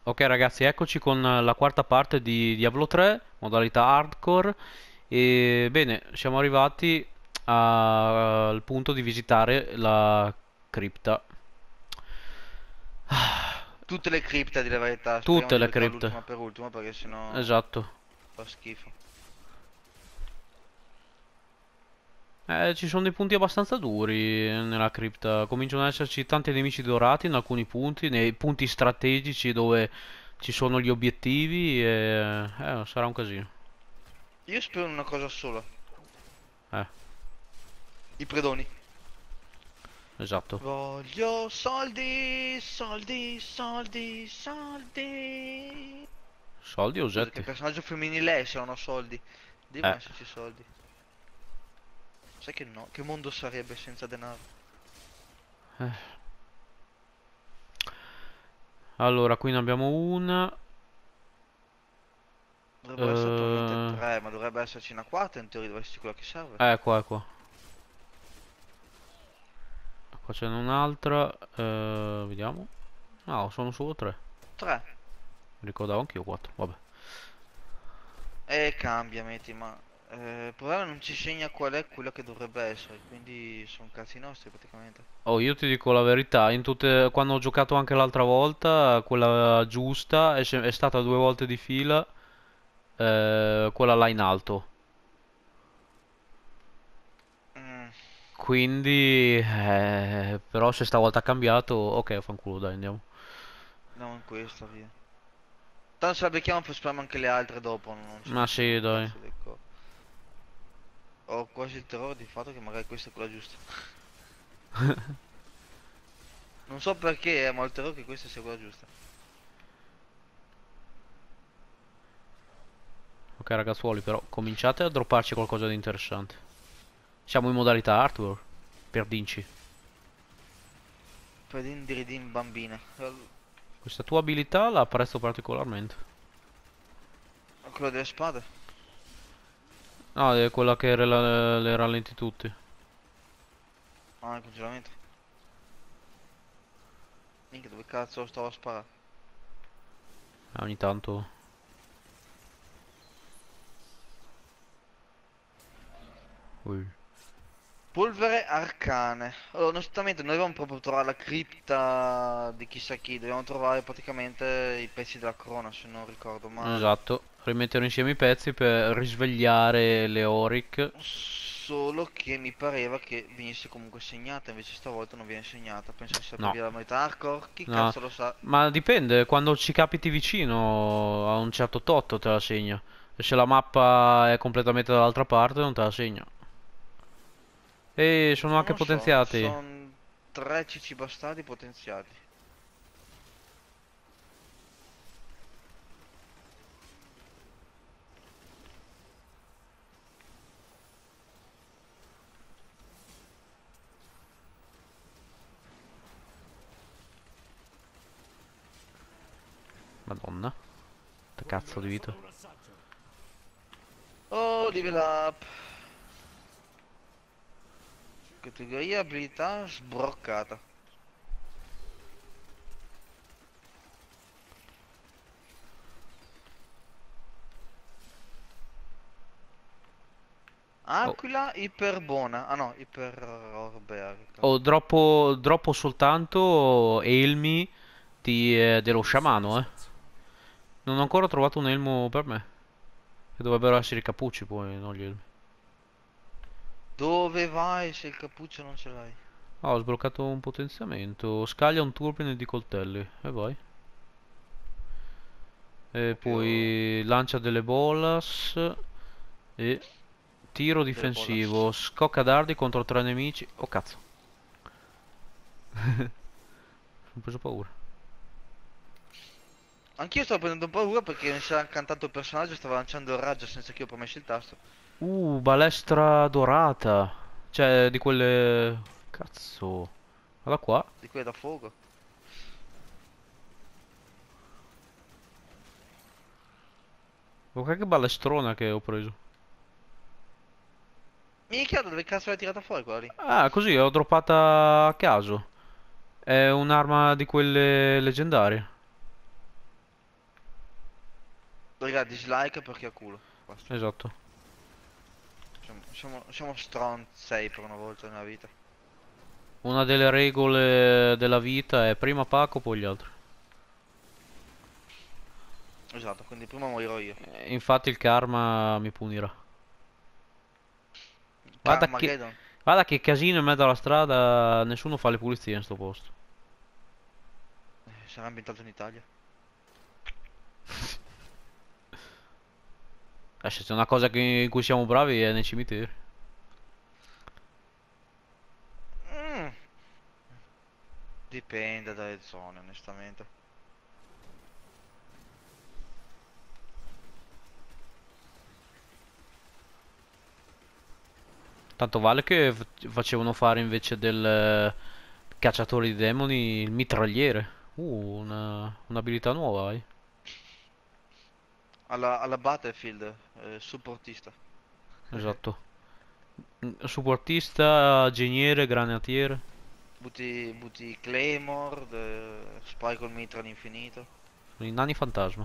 Ok ragazzi, eccoci con la quarta parte di Diablo 3, modalità hardcore. E bene, siamo arrivati al punto di visitare la cripta. Tutte le cripte, a dire la verità. Speriamo Tutte di le beccare cripte. l'ultima per ultimo perché sennò Esatto. fa schifo. Ci sono dei punti abbastanza duri nella cripta. Cominciano ad esserci tanti nemici dorati in alcuni punti, nei punti strategici dove ci sono gli obiettivi e sarà un casino. Io spero in una cosa sola. Eh, I predoni. esatto. Voglio soldi, soldi, soldi, soldi. Soldi o Scusa, che oggetti? personaggio femminile è se non ho soldi? Eh. Devono esserci soldi. Sai che no? Che mondo sarebbe senza denaro? Allora, qui ne abbiamo una. Dovrebbero essere attualmente Eh, tre, ma dovrebbe esserci una quarta in teoria, deve esserci quella che serve. qua, è qua. Qua c'è un'altra. Vediamo. No, sono solo tre. Tre. Mi ricordavo anch'io quattro. Vabbè. E cambia, metti, ma il problema non ci segna qual è quello che dovrebbe essere, quindi sono cazzi nostri praticamente. Oh, io ti dico la verità. Quando ho giocato anche l'altra volta, quella giusta è stata due volte di fila. Quella là in alto. Mm, Quindi, però se stavolta ha cambiato, ok, fanculo, dai, andiamo. andiamo in questa, via. Tanto se la becchiamo poi spariamo anche le altre dopo, non ci Ma mettiamo sì, un dai. cazzo del co. Ho quasi il terrore di fatto che magari questa è quella giusta. Non so perché, ma ho il terrore che questa sia quella giusta. Ok, ragazzuoli, però cominciate a dropparci qualcosa di interessante. Siamo in modalità hardware. Per dinci. Predin diridin bambine. Questa tua abilità la apprezzo particolarmente. Quello delle spade. No, è quella che le rallenti tutti. Ah, il congelamento. Minchia, dove cazzo stavo a sparare? Ogni tanto. Ui. Polvere arcane. Allora, onestamente, non dovevamo proprio trovare la cripta di chissà chi, dovevamo trovare praticamente i pezzi della corona, se non ricordo male. Esatto. Rimettere insieme i pezzi per risvegliare le Auric. Solo che mi pareva che venisse comunque segnata, invece stavolta non viene segnata. Penso che sia per No. via della modalità hardcore. Chi No. cazzo lo sa? Ma dipende, quando ci capiti vicino a un certo tot te la segna. E se la mappa è completamente dall'altra parte non te la segna. E sono Non anche lo so, potenziati. sono tre CC bastardi potenziati. Madonna. Che cazzo di vita. Oh, level up. Categoria abilità sbroccata. Oh. Aquila iperbona. Ah no, iperorbea. Che Oh, cazzo. droppo soltanto elmi dello sciamano, eh. Non ho ancora trovato un elmo per me. Che dovrebbero essere i cappucci poi, non gli elmi. Dove vai se il cappuccio non ce l'hai? Ah, ho sbloccato un potenziamento. Scaglia un turbine di coltelli. E vai. E Proprio poi lancia delle bolas. E tiro delle bolas. difensivo. Scocca dardi contro tre nemici. Oh cazzo. Ho preso paura. Anch'io stavo prendendo paura perché mi si era incantato il personaggio e stava lanciando il raggio senza che io premessi il tasto. Balestra dorata. Cioè, di quelle. Cazzo. Guarda qua. Di quelle da fuoco. Guarda che balestrona che ho preso. Minchia, dove cazzo l'hai tirata fuori quella lì? Ah, così, l'ho droppata a caso. È un'arma di quelle leggendarie. Raga, dislike perché ha culo. Basta. Esatto. Siamo stronzei per una volta nella vita. Una delle regole della vita è prima Paco, poi gli altri. Esatto, quindi prima morirò io. Infatti il karma mi punirà. Guarda che, Carmageddon. guarda che casino in mezzo alla strada, nessuno fa le pulizie in sto posto. Sarà ambientato in Italia. Se c'è una cosa in cui siamo bravi è nei cimiteri. Mm, dipende dalle zone, onestamente. Tanto vale che facevano fare invece del cacciatore di demoni il mitragliere. Un'abilità nuova hai. Alla Battlefield, supportista. Esatto. Supportista, geniere, granatiere. Butti Claymore, spari col mitra all'infinito. I nani fantasma.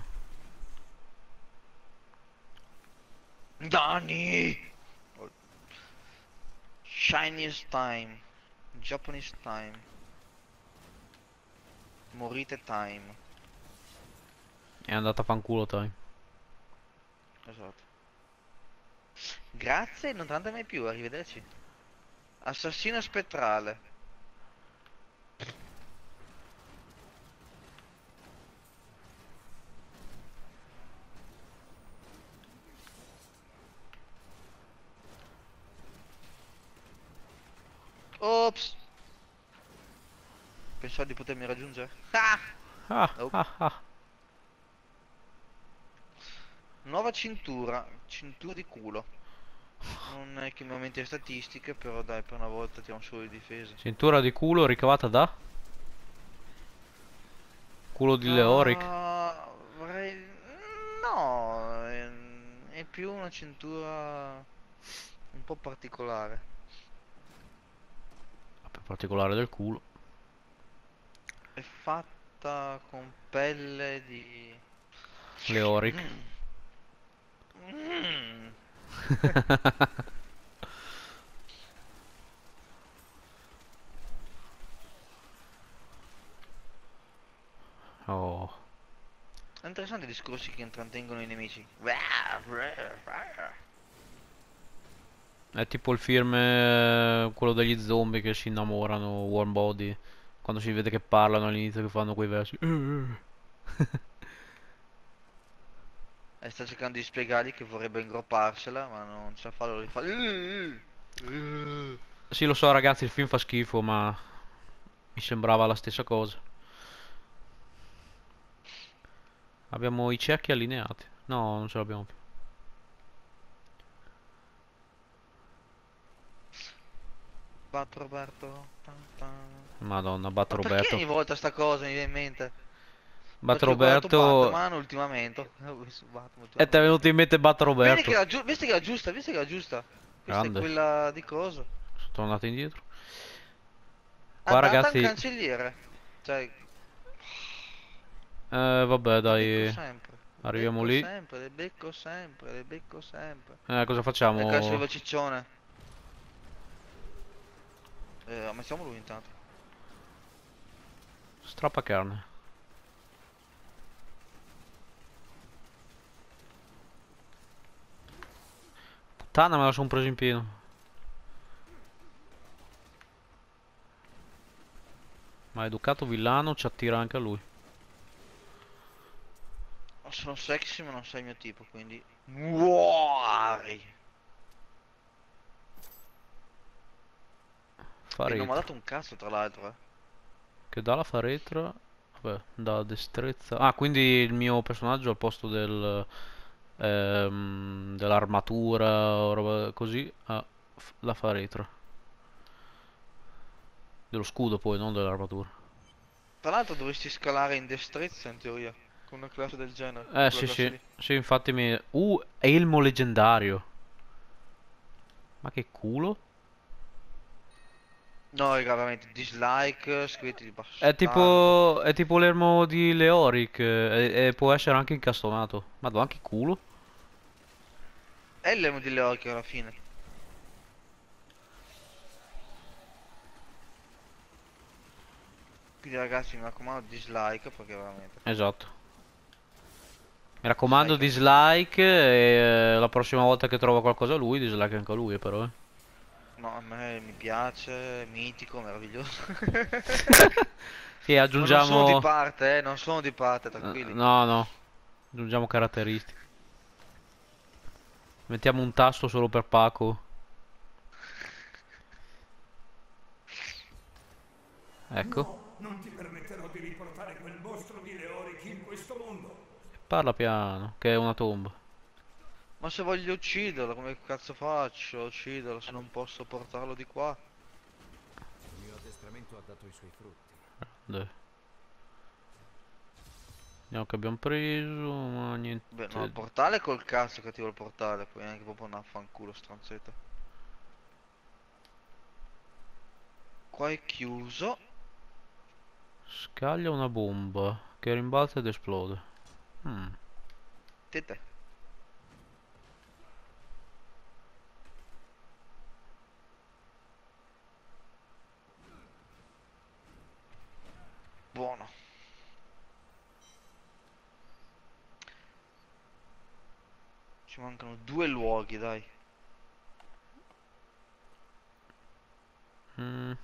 Dani! Chinese time. Japanese time. Morite time. È andata a fanculo, dai. Esatto. Grazie, non tante mai più, arrivederci. Assassino spettrale. Ops! Pensavo di potermi raggiungere. Ah! Ah, Nope. ah, ah. Nuova cintura. Cintura di culo. Non è che mi aumenti le statistiche, però dai, per una volta tiriamo solo di difesa. Cintura di culo ricavata da culo di Leoric. Vorrei... No, è più una cintura un po' particolare. Per particolare del culo. È fatta con pelle di... Leoric. Mm. Mm. Oh. È interessante i discorsi che intrattengono i nemici. È tipo il film, quello degli zombie che si innamorano, Warm Body. Quando si vede che parlano all'inizio che fanno quei versi. E sta cercando di spiegargli che vorrebbe ingropparsela, ma non ce la fa, lo rifà. Sì, lo so ragazzi, il film fa schifo, ma mi sembrava la stessa cosa. Abbiamo i cecchi allineati. No, non ce l'abbiamo più. Bat Roberto. Tan tan. Madonna, Batto Ma perché Roberto. ogni volta sta cosa mi viene in mente? Batto Perché ho guardato Roberto. Batman ultimamente. Ho visto Batman E ti è venuto ultimamente. in mente Batto Roberto. Vedi che era giusta, vedi che era giusta. Questa è Grande. quella di cosa? Sono tornato indietro. Qua Andata in ragazzi. cancelliere. Cioè, Vabbè, le becco dai. sempre. Le Arriviamo becco lì. sempre, le becco sempre, le becco sempre. Cosa Ecco adesso facciamo? arriva il ciccione. Ammazziamo lui intanto. Strappa carne. Puttana, me la sono preso in pieno. Ma educato villano ci attira anche a lui. Sono sexy ma non sei il mio tipo, quindi... Muori! E non mi ha Faretra. dato un cazzo tra l'altro, eh. Che dà la faretra? Vabbè, da destrezza. Ah, quindi il mio personaggio al posto dell'armatura o roba così ha la faretra. Dello scudo poi, non dell'armatura. Tra l'altro dovresti scalare in destrezza in teoria, con una classe del genere, quella Sì, classe sì. lì. Sì, infatti mi... elmo leggendario. Ma che culo? No, raga, veramente, dislike, scrivetti di bastardo. È tipo l'ermo di Leoric e può essere anche incastonato. Madonna, che culo. È l'emo di Leorchi alla fine. Quindi ragazzi, mi raccomando, dislike, perché veramente... Esatto. Mi raccomando, Dislike a tutti. dislike e la prossima volta che trova qualcosa lui, dislike anche a lui, però. No, a me mi piace, è mitico, meraviglioso. Sì, Ma non sono di aggiungiamo... parte, non sono di parte, tranquilli. No, no. Aggiungiamo caratteristiche. Mettiamo un tasto solo per Paco. Ecco. No, non ti permetterò di riportare quel mostro di Leoric in questo mondo. Parla piano, che è una tomba. Ma se voglio ucciderlo, come cazzo faccio? a Ucciderlo se non posso portarlo di qua. Il mio addestramento ha dato i suoi frutti. Dai. Vediamo che abbiamo preso, ma Beh, no, il niente. portale col cazzo che attivo il portale, poi anche proprio una fanculo stranzetta. Qua è chiuso. Scaglia una bomba che rimbalza ed esplode. Mm. Tete. Buono. Ci mancano due luoghi, dai. Mm.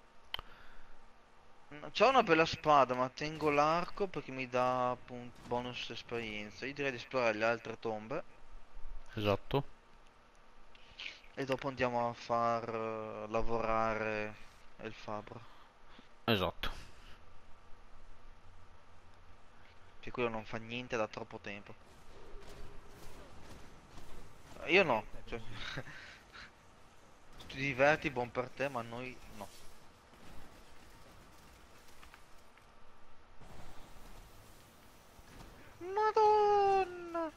C'ho una bella spada, ma tengo l'arco perché mi dà bonus esperienza. Io direi di esplorare le altre tombe. Esatto, E dopo andiamo a far lavorare il fabbro. esatto. Che quello non fa niente da troppo tempo. Io no. Cioè, ti diverti, buon per te, ma noi no. Madonna!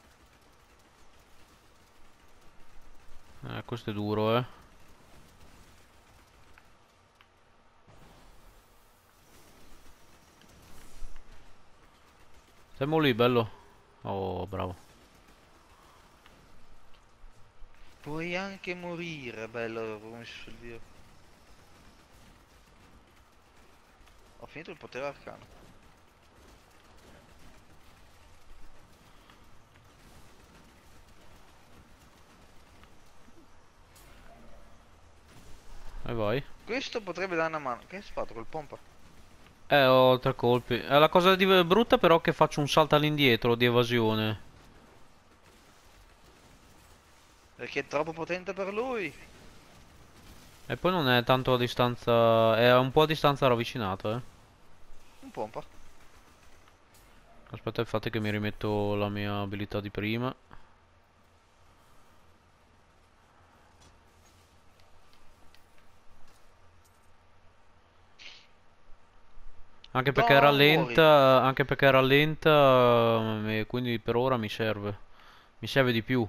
Questo è duro, eh. Stiamo lì, bello. Oh, bravo. Puoi anche morire, bello, come si suol dire. Ho finito il potere arcano. E vai. Questo potrebbe dare una mano. Che hai fatto col pompa? Ho tre colpi. La cosa brutta però è che faccio un salto all'indietro di evasione. Perché è troppo potente per lui. E poi non è tanto a distanza... È un po' a distanza ravvicinata, eh. Un pompa. Aspetta, infatti che mi rimetto la mia abilità di prima. No, muori. Anche perché rallenta, e quindi per ora mi serve. Mi serve di più.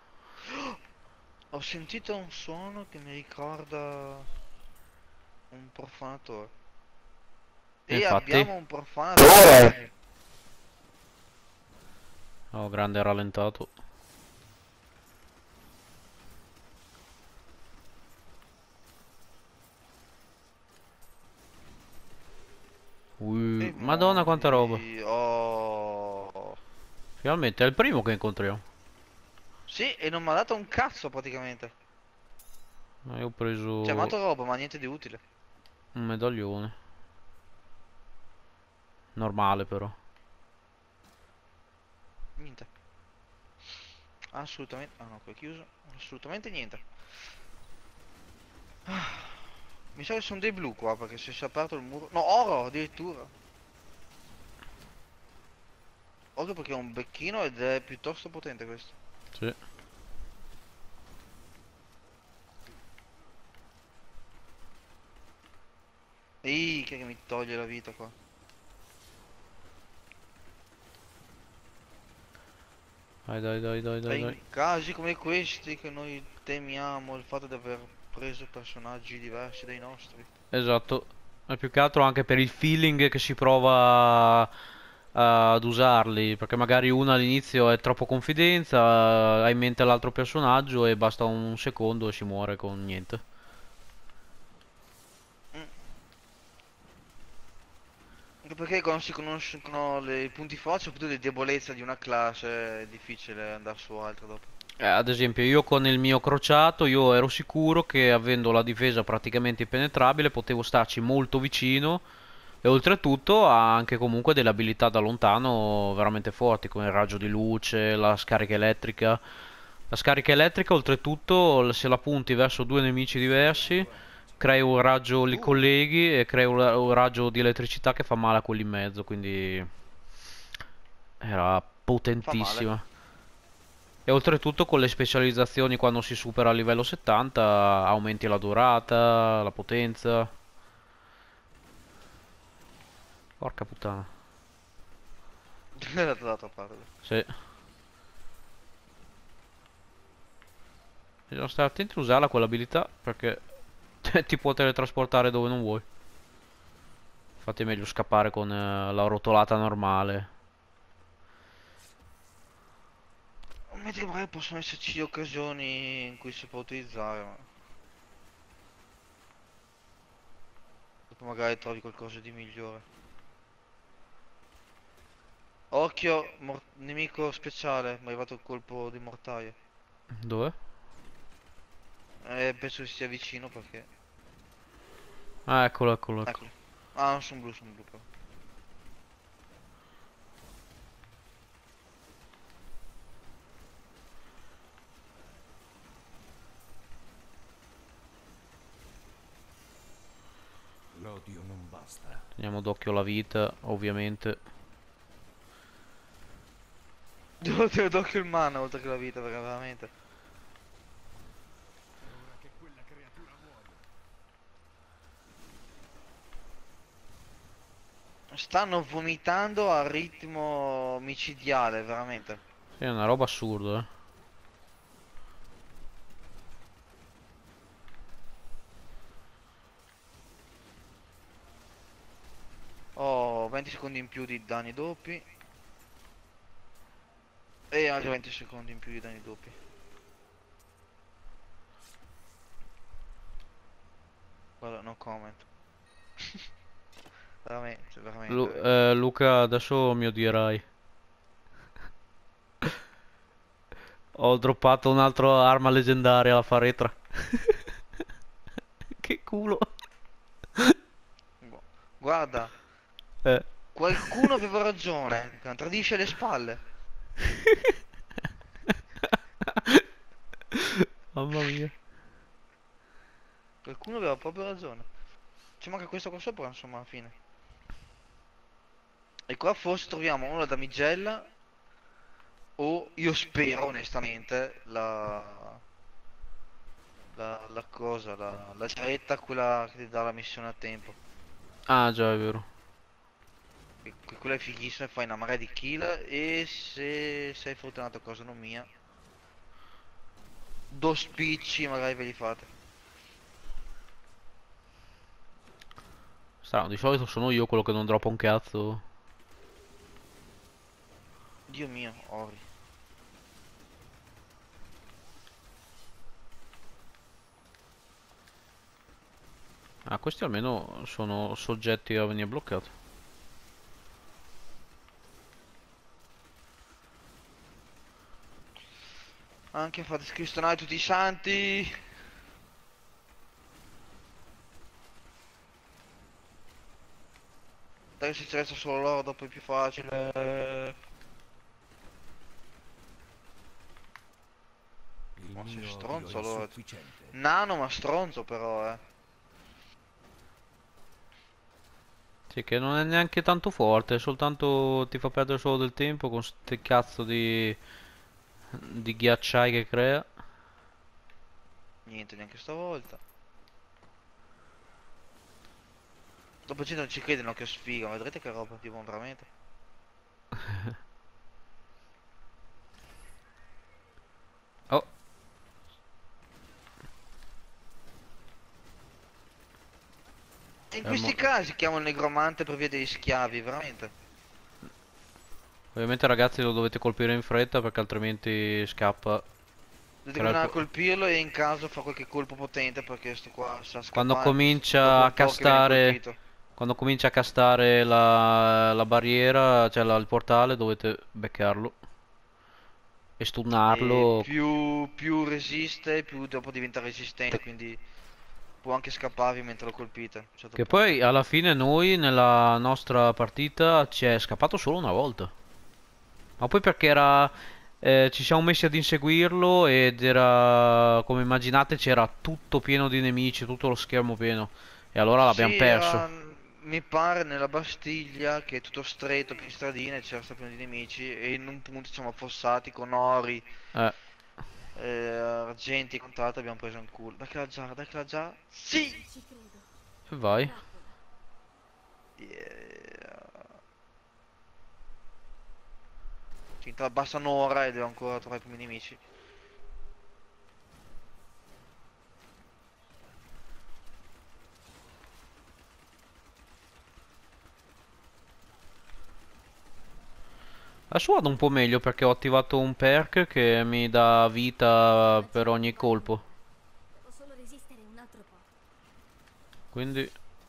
Ho sentito un suono che mi ricorda un profanatore. E E infatti, abbiamo un profanatore. oh, grande rallentato. E Madonna quanta roba. muori. Oh. Finalmente è il primo che incontriamo. Sì, e non mi ha dato un cazzo praticamente. Io ho Cioè, mi ha preso dato roba, ma niente di utile. un medaglione. Normale però. Niente. Assolutamente. Ah no, qui è chiuso. Assolutamente niente. Mi sa che sono dei blu qua perché se si è aperto il muro. No, oro addirittura. Oro perché è un becchino ed è piuttosto potente questo. Sì. Ehi, che mi toglie la vita qua. Dai, dai, dai, dai, È dai, in dai. casi come questi che noi temiamo il fatto di aver preso personaggi diversi dai nostri. Esatto. E più che altro anche per il feeling che si prova ad usarli, perché magari uno all'inizio è troppo confidenza, ha in mente l'altro personaggio e basta un secondo e si muore con niente. Mm. Anche perché quando si conoscono i punti forti, soprattutto le debolezze di una classe, è difficile andare su altre dopo. Ad esempio, io con il mio crociato, io ero sicuro che avendo la difesa praticamente impenetrabile, potevo starci molto vicino e oltretutto ha anche comunque delle abilità da lontano veramente forti, come il raggio di luce, la scarica elettrica. La scarica elettrica, oltretutto, se la punti verso due nemici diversi, crei un raggio, li colleghi e crei un raggio di elettricità che fa male a quelli in mezzo, quindi era Fa male. potentissima. E oltretutto con le specializzazioni quando si supera il livello 70 aumenti la durata, la potenza. Porca puttana. Dall'altra parte. Sì. Bisogna stare attenti a usarla quell'abilità perché ti può teletrasportare dove non vuoi. Infatti è meglio scappare con la rotolata normale. Mentre magari possono esserci occasioni in cui si può utilizzare, ma dopo magari trovi qualcosa di migliore. Occhio, nemico speciale, mi è arrivato il colpo di mortaia. Dove? Penso che sia vicino perché... Ah, eccolo, eccolo, eccolo. Eccolo. Ah, non sono blu però. L'odio non basta. Teniamo d'occhio la vita, ovviamente. Devo tenere d'occhio il mana oltre che la vita, perché veramente... È ora che quella creatura muoia. Stanno vomitando a ritmo micidiale, veramente. Sì, è una roba assurda, eh. Ho 20 secondi in più di danni doppi. E altri 20 secondi in più di danni doppi. Guarda, no comment. Veramente, veramente, veramente. Luca, adesso mi odierai. Ho droppato un'altra arma leggendaria, la faretra. Che culo. Guarda, Eh. qualcuno aveva ragione. Tradisce le spalle. Mamma mia. Qualcuno aveva proprio ragione. Ci manca questo qua sopra, insomma, alla fine. E qua forse troviamo una damigella. O io spero, onestamente, la cosa, la giaretta, quella che ti dà la missione a tempo. Ah, già, è vero. Quella è fighissima, fai una marea di kill e se sei fortunato, cosa non mia, due spicci magari ve li fate. Strano, di solito sono io quello che non droppa un cazzo. Dio mio, Ori. Ah, questi almeno sono soggetti a venire bloccati. Anche fate scristonare tutti i santi. Dai, se ci resta solo loro dopo è più facile. Il Ma sei mio odio è stronzo allora. sufficiente. Nano ma stronzo però, Sì, che non è neanche tanto forte, soltanto ti fa perdere solo del tempo con ste cazzo di ghiacciai che crea. Niente, neanche stavolta. Dopo gente non ci credono che sfiga, ma vedrete che roba, tipo veramente. Oh, questi casi chiamo il negromante per via degli schiavi, veramente. Ovviamente ragazzi lo dovete colpire in fretta perché altrimenti scappa. Dovete continuare a colpirlo e in caso fa qualche colpo potente perché sto qua sa Quando scappare. comincia Dopo a un po' che viene castare, colpito. quando comincia a castare la barriera, cioè il portale, dovete beccarlo e E stunnarlo. più resiste, più dopo diventa resistente, quindi può anche scapparvi mentre lo colpite a un certo Che punto. poi alla fine noi nella nostra partita ci è scappato solo una volta. Ma poi perché ci siamo messi ad inseguirlo ed era, come immaginate, c'era tutto pieno di nemici, tutto lo schermo pieno. E allora l'abbiamo Sì, perso. era, mi pare, nella Bastiglia, che è tutto stretto, più stradine, c'era stato pieno di nemici, e in un punto ci siamo affossati con ori, Eh, argenti e quant'altro, abbiamo preso un culo. Dai che la già. Sì! Ci credo. e vai. Trappola. Yeah. Ci basta un'ora e devo ancora trovare i primi nemici. Adesso vado un po' meglio perché ho attivato un perk che mi dà vita La per zona ogni ancora colpo. lunga. Devo solo resistere un altro po'. Quindi,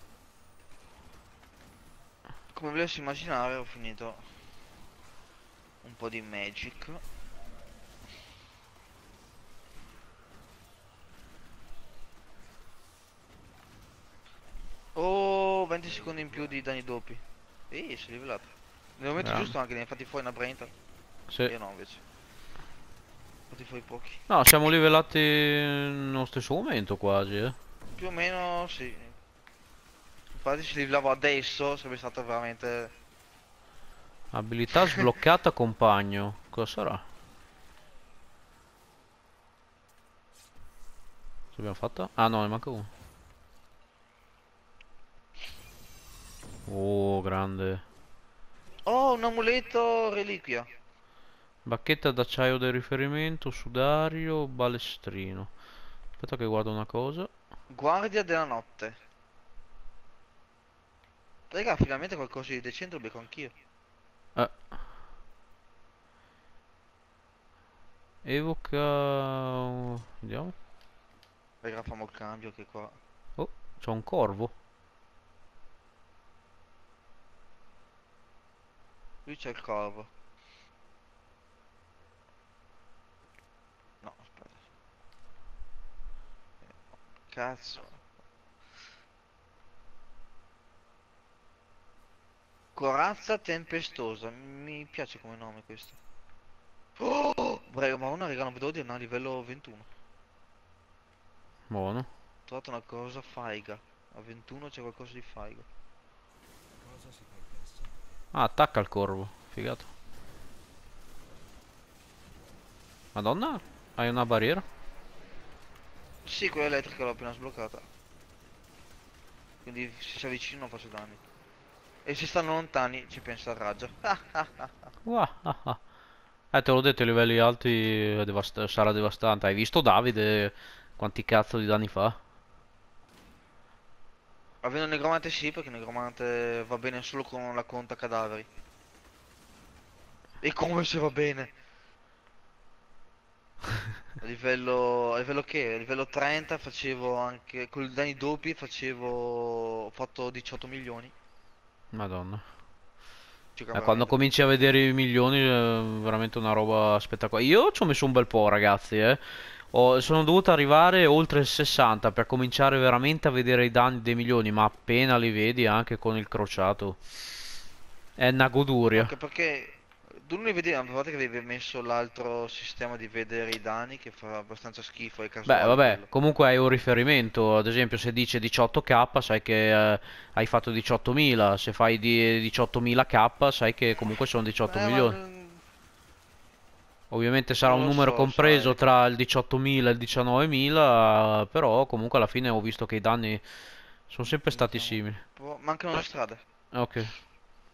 Come volessi immaginare, ho finito un po' di magic. Oh, 20 secondi in più di danni doppi. Ehi, sei livelato. Nel momento grande. giusto anche ne hai fatti fuori una brainta. Sì. Io no, invece. Fatti fuori pochi. No, siamo livelati nello stesso momento quasi, eh. Più o meno, sì. Infatti se livelavo adesso sarebbe stato veramente... Abilità sbloccata compagno. Cosa sarà? Cosa abbiamo fatto? Ah no, ne manca uno. Oh, grande. Oh, un amuleto reliquia. Bacchetta d'acciaio del riferimento, sudario, balestrino. Aspetta che guardo una cosa. Guardia della notte. Raga, finalmente qualcosa di decente lo becco anch'io. Eh, evoca... Vediamo. Raga, facciamo il cambio che qua. Oh, c'ho un corvo. Lui c'è il corvo. No, aspetta. Cazzo. Corazza tempestosa. Mi piace come nome questo. Oh! Raga, ma una raga, non vedo di a livello 21. Buono. Ho trovato una cosa faiga. A 21 c'è qualcosa di faigo. Ah, attacca il corvo. Figato. Madonna, hai una barriera? Sì, quella elettrica l'ho appena sbloccata. Quindi se si avvicinano faccio danni. E se stanno lontani ci pensa il raggio. Wah, ah, ah. Te l'ho detto, i livelli alti sarà devastante. Hai visto Davide quanti cazzo di danni fa? Avendo il negromante sì, perché il negromante va bene solo con la conta cadaveri. E come se va bene? A livello che? A livello 30 facevo anche, con i danni doppi facevo, ho fatto 18 milioni. Madonna. Circa Quando veramente. cominci a vedere i milioni è veramente una roba spettacolare. Io ci ho messo un bel po', ragazzi, eh. Sono dovuto arrivare oltre il 60 per cominciare veramente a vedere i danni dei milioni, ma appena li vedi anche con il crociato è una goduria. Anche perché tu non li vedi, a parte che avevi messo l'altro sistema di vedere i danni che fa abbastanza schifo, è Beh, casuale vabbè, quello. comunque hai un riferimento, ad esempio se dice 18k sai che hai fatto 18.000, se fai di 18.000k sai che comunque sono 18 Ma milioni. Ovviamente sarà non un lo numero so, compreso sai. tra il 18.000 e il 19.000, però comunque alla fine ho visto che i danni sono sempre stati Vediamo un simili. po'. Mancano le strade. Ok.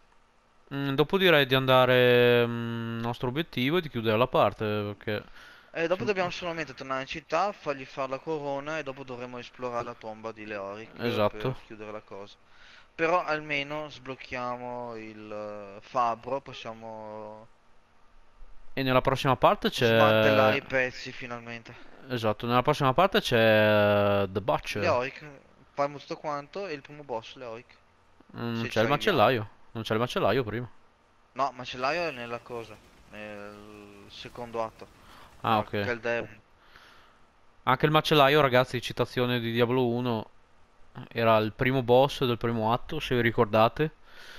Dopo direi di andare, nostro obiettivo e di chiudere la parte, perché E dopo dobbiamo solamente tornare in città, fargli fare la corona e dopo dovremo esplorare la tomba di Leoric Esatto. per chiudere la cosa. Però almeno sblocchiamo il fabbro, possiamo E nella prossima parte smantellare c'è... i pezzi finalmente. Esatto, nella prossima parte c'è The Butcher. Leoric, faremo tutto quanto e il primo boss Leoric, Non se c'è ci il arriviamo. macellaio. Non c'è il macellaio prima. No, macellaio è nella cosa, nel secondo atto, Ah, ok. Caldero. Anche il macellaio, ragazzi, citazione di Diablo 1, era il primo boss del primo atto, se vi ricordate.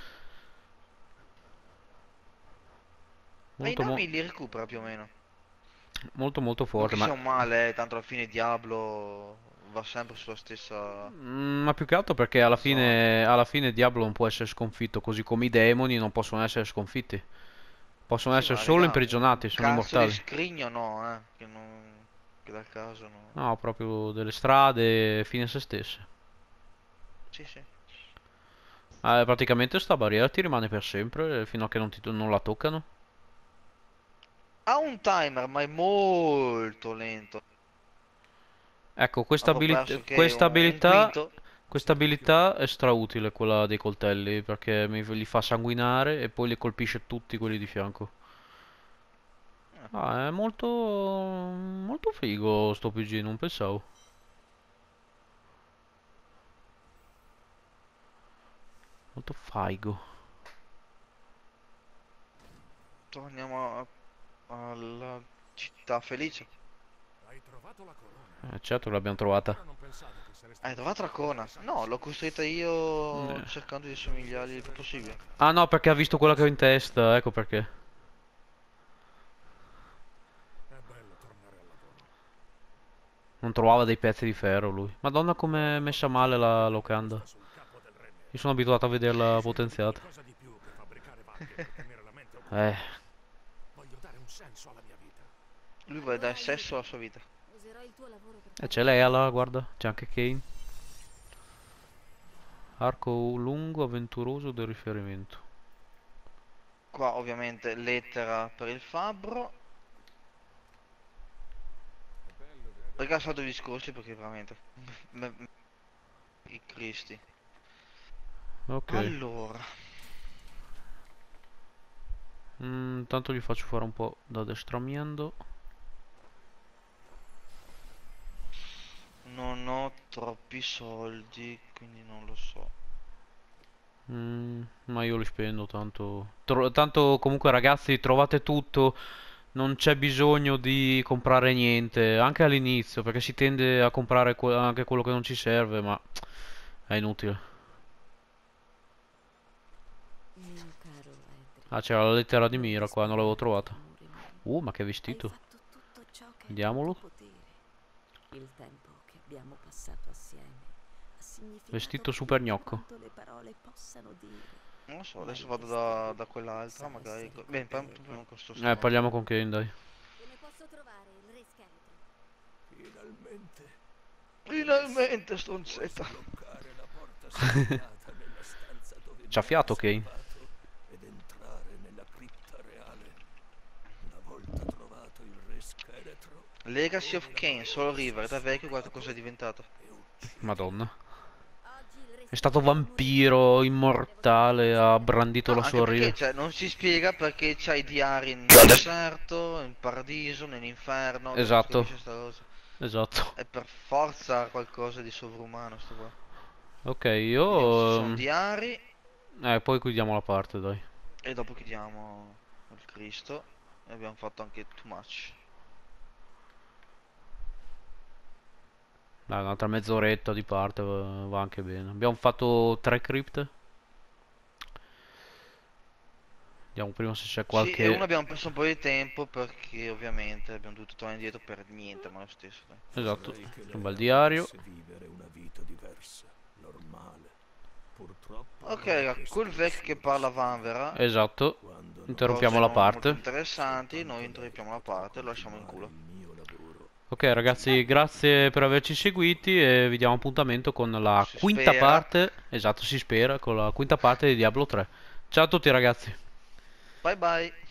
E i Molto, navi li recupera più o meno. molto Non forte, che sia un male, tanto alla fine Diablo va sempre sulla stessa ma più che altro perché zona. alla fine Diablo non può essere sconfitto, così come i demoni non possono essere sconfitti. Possono Sì, essere ma solo raga, un imprigionati, sono cazzo di immortali. scrigno no, che non... che dal caso no. No, proprio delle strade fine a se stesse. Sì, sì. Praticamente sta barriera ti rimane per sempre, fino a che non la toccano. Ha un timer, ma è molto lento. Ecco, Avrò perso che un quinto. questa abilità è strautile, quella dei coltelli, perché li fa sanguinare e poi li colpisce tutti quelli di fianco. Ah, è molto figo sto PG, non pensavo. Molto figo. Torniamo alla città felice. Hai trovato la corona. Certo che l'abbiamo trovata. Ora non pensavo che saresti Hai trovato la riuscito a corona? No, l'ho costruita io Eh. cercando di somigliargli il più possibile. Ah no, perché ha visto quella che ho in testa, ecco perché. È bello tornare al lavoro. Non trovava dei pezzi di ferro lui. Madonna come è messa male la locanda. Sul capo del re Io sono abituato a vederla potenziata. qualcosa di più che fabbricare vacche per tenere la mente Eh, occupata. Voglio dare un senso alla mia vita. Lui vuole dare sesso alla sua vita. Userò il tuo lavoro per e fare c'è lei là, guarda. C'è anche Kane. Arco lungo, avventuroso del riferimento. Qua ovviamente lettera per il fabbro. Raga, salto i discorsi perché veramente... I cristi. Ok. Allora, Intanto gli faccio fare un po' da addestramiento. non ho troppi soldi, quindi non lo so. Ma io li spendo tanto. Tanto comunque ragazzi trovate tutto. Non c'è bisogno di comprare niente. Anche all'inizio. Perché si tende a comprare anche quello che non ci serve. Ma è inutile. Mio caro Edric, Ah, c'era la lettera di non Mira qua. Non l'avevo dispiegare trovata. amore mio. Ma che Hai vestito. fatto tutto ciò che è in Vediamolo. tuo potere. Il tempo che abbiamo passato assieme ha significato Vestito più super di gnocco. quanto le parole possano dire. Non lo so, Ma adesso il vado destino da quell'altra, sa magari... essere Bene, crudele. parliamo con sto stronzo. Parliamo con Kane, dai. come posso trovare il re scheletro. Finalmente Finalmente, stronzetta. sbloccare la porta segnata nella stanza dove C'ha mi hai fiato, Kane. salvato ed entrare nella cripta reale. Una volta trovato il re scheletro, Legacy of Kane, solo River, da vecchio guarda cosa è diventato. Madonna. Oggi il re È stato scheletro vampiro, immortale, ha brandito No, la anche sua perché riga. cioè, non si spiega perché c'hai i diari nel deserto, in paradiso, nell'inferno, non si Esatto, capisce sta cosa. esatto. È per forza qualcosa di sovrumano sto qua. Ok, Vediamo se ci io... sono diari Poi chiudiamo la parte, dai. e dopo chiediamo al Cristo e abbiamo fatto anche too much. Dai, un'altra mezz'oretta di parte va anche bene. Abbiamo fatto 3 cripte. Vediamo prima se c'è Sì, e uno qualche... abbiamo perso un po' di tempo perché ovviamente abbiamo dovuto tornare indietro per niente, ma lo stesso. Dai. Esatto, vorrei che un bel lei diario. potesse vivere una vita diversa, normale. Purtroppo Ok, non è raga, questo quel il vecchio che suo parla destino. vanvera, Esatto. Quando non Interrompiamo cose la non molto parte. interessanti, soltanto noi lei interrompiamo la potrà parte e lo lasciamo in culo. continuare il mio lavoro. Ok ragazzi, grazie per averci seguiti e vi diamo appuntamento con la Si quinta spera. parte. Esatto, si spera, con la quinta parte di Diablo 3. Ciao a tutti ragazzi. Bye bye.